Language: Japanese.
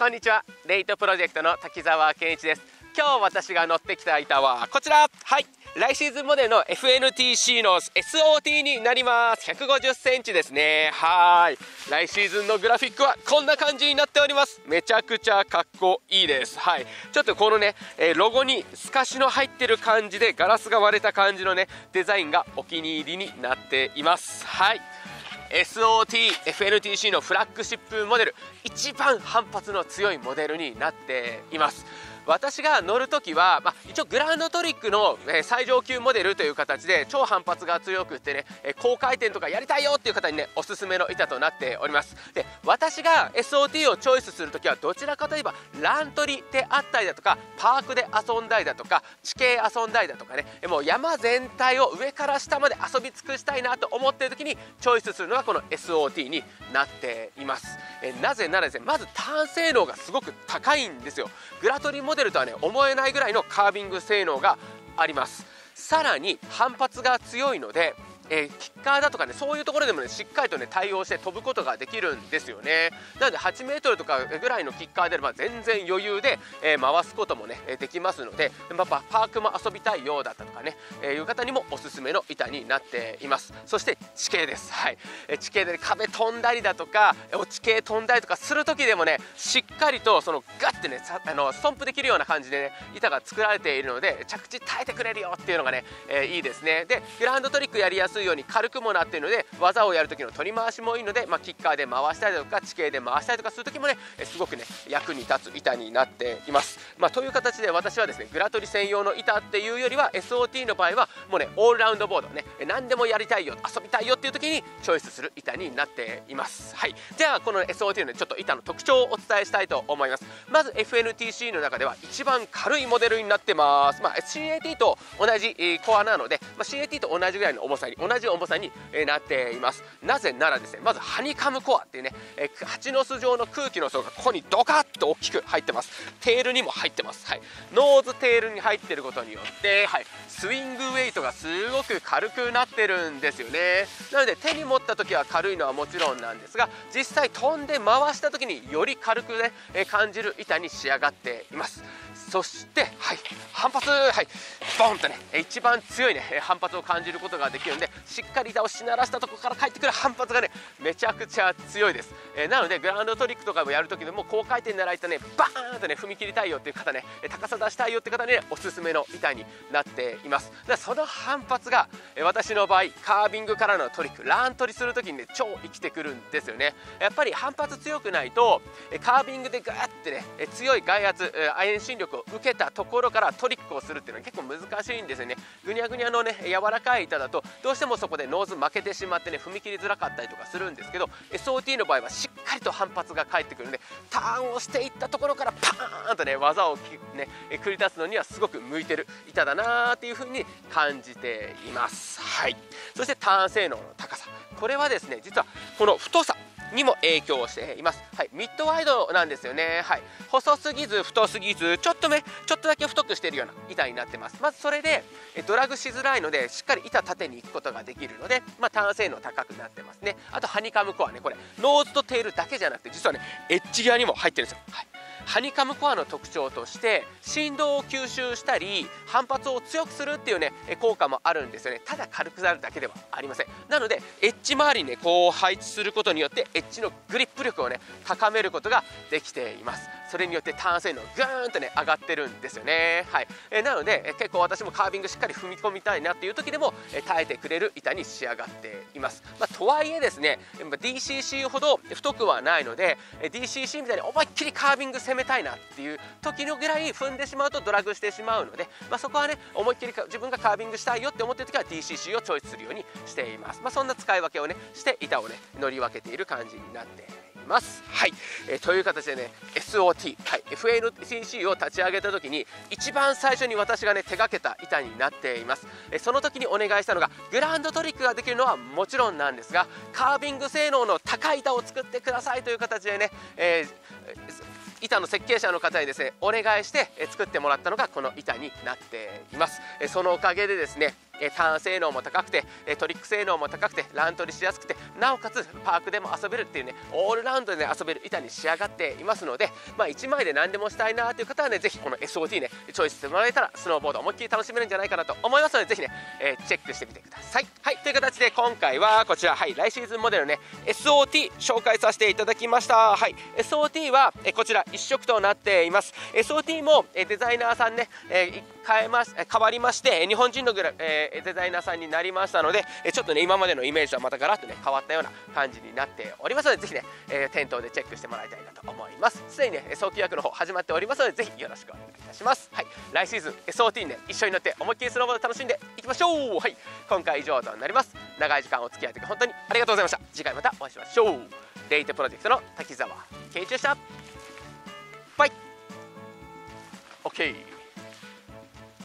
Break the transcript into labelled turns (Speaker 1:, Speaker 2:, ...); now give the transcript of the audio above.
Speaker 1: こんにちは。レイトプロジェクトの滝沢健一です。今日私が乗ってきた板はこちら。はい、来シーズンモデルの FNTC の SOT になります。150センチですね。はい、来シーズンのグラフィックはこんな感じになっております。めちゃくちゃかっこいいです。はい、ちょっとこのね、ロゴに透かしの入ってる感じでガラスが割れた感じのねデザインがお気に入りになっています。はい、SOT、FNTC のフラッグシップモデル、一番反発の強いモデルになっています。私が乗るときは、一応グランドトリックの最上級モデルという形で超反発が強くってね、高回転とかやりたいよっていう方にねおすすめの板となっております。で、私が SOT をチョイスするときはどちらかといえばラントリであったりだとか、パークで遊んだりだとか、地形遊んだりだとかね、もう山全体を上から下まで遊び尽くしたいなと思っているときにチョイスするのがこの SOT になっています。なぜならですね、まずターン性能がすごく高いんですよ。グラトリモデルとはね思えないぐらいのカービング性能があります。さらに反発が強いのでキッカーだとかね、そういうところでもねしっかりとね対応して飛ぶことができるんですよね。なので8メートルとかぐらいのキッカーであれば全然余裕で、回すこともねできますので、パークも遊びたいようだったとかね、いう方にもおすすめの板になっています。そして地形です。はい、地形で、ね、壁飛んだりだとか地形飛んだりとかする時でもねしっかりとそのガッてねストンプできるような感じでね板が作られているので着地耐えてくれるよっていうのがね、いいですね。で、グラウンドトリックやりやすいように軽くもなっているので、技をやる時の取り回しもいいので、キッカーで回したりとか地形で回したりとかする時もねすごくね役に立つ板になっています。という形で私はですねグラトリ専用の板っていうよりは SOT の場合はもうねオールラウンドボードね、何でもやりたいよ遊びたいよっていう時にチョイスする板になっています。はい、じゃあこの SOT の、ね、ちょっと板の特徴をお伝えしたいと思います。まず FNTC の中では一番軽いモデルになってます。CAT と同じコアなので、CAT と同じぐらいの重さになっています。なぜならですね、まずハニカムコアっていうね、蜂の巣状の空気の層がここにドカッと大きく入ってます。テールにも入ってます。はい、ノーズテールに入っていることによって、はい、スイングウェイトがすごく軽くなってるんですよね。なので手に持った時は軽いのはもちろんなんですが、実際飛んで回した時により軽くね感じる板に仕上がっています。そして、はい、反発、はい、ボンとね一番強いね反発を感じることができるので、しっかり板をしならしたところから返ってくる反発がねめちゃくちゃ強いです。なのでグラウンドトリックとかもやるときでも高回転狙いとねバーンとね踏み切りたいよっていう方ね、高さ出したいよって方にねおすすめの板になっています。その反発が私の場合カービングからのトリック、ラントリするときにね超生きてくるんですよね。やっぱり反発強くないとカービングでガーってね強い外圧遠心力を受けたところからトリックをするっていうのは結構難しいんですよね。ぐにゃぐにゃのね柔らかい板だとどうしてもそこでノーズ負けてしまってね踏み切りづらかったりとかするんですけど、 SOT の場合はしっかりと反発が返ってくるので、ターンをしていったところからパーンとね技をね繰り出すのにはすごく向いてる板だなっていう風に感じています。はい、そしてターン性能の高さ、これはですね実はこの太さにも影響しています。はい、ミッドワイドなんですよね。はい、細すぎず太すぎずちょっとだけ太くしているような板になってます。まずそれでドラグしづらいのでしっかり板縦に行くことができるので、ターン性能高くなってますね。あとハニカムコアね、これノーズとテールだけじゃなくて実はねエッジギアにも入ってるんですよ。はい、ハニカムコアの特徴として振動を吸収したり反発を強くするっていうね効果もあるんですよね。ただ軽くなるだけではありません。なのでエッジ周りにねこう配置することによってエッジのグリップ力をね高めることができています。それによってターン性能グーンとね上がってるんですよね。はい、なので結構私もカービングしっかり踏み込みたいなっていう時でも耐えてくれる板に仕上がっています。とはいえですね DCC ほど太くはないので DCC みたいに思いっきりカービング攻めたいなっていう時のぐらい踏んでしまうとドラグしてしまうので、そこはね思いっきり自分がカービングしたいよって思ってる時は DCC をチョイスするようにしています。そんな使い分けをねして板をね乗り分けている感じになっています。はい、という形でね SOT、はい、FNTC を立ち上げた時に一番最初に私がね手がけた板になっています。その時にお願いしたのがグラウンドトリックができるのはもちろんなんですが、カービング性能の高い板を作ってくださいという形でね、板の設計者の方にですねお願いして作ってもらったのがこの板になっています。そのおかげでですねターン性能も高くてトリック性能も高くてラン取りしやすくて、なおかつパークでも遊べるっていうね、オールラウンドで、ね、遊べる板に仕上がっていますので、1枚で何でもしたいなという方はね、ぜひこの SOT ねチョイスしてもらえたらスノーボード思いっきり楽しめるんじゃないかなと思いますので、ぜひね、チェックしてみてください。はい、という形で今回はこちら、来シーズンモデルね SOT 紹介させていただきました。SOT はこちら一色となっています。 SOT もデザイナーさんね、変わりまして日本人のデザイナーさんになりましたので、ちょっとね今までのイメージとはまたガラッとね変わったような感じになっておりますので、ぜひね、店頭でチェックしてもらいたいなと思います。すでにね早期予約の方始まっておりますので、ぜひよろしくお願いいたします。来シーズン SOT にね一緒に乗って思いっきりスノーボード楽しんでいきましょう。今回以上となります。長い時間お付き合いいただき本当にありがとうございました。次回またお会いしましょう。レイテプロジェクトの滝沢健一でした。バイ。 OK。